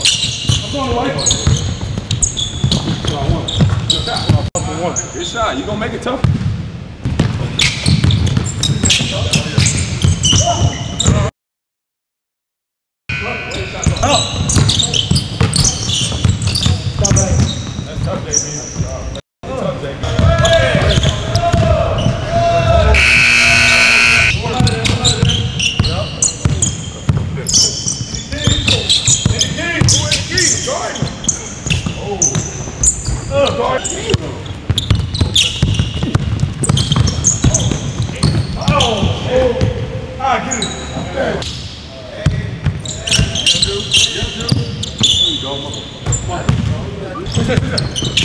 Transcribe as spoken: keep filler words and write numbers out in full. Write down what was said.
going to like it. That's what I want. Good shot. You gonna make it tough. Oh. That's tough, J B. That's tough, J B. There you go, motherfucker.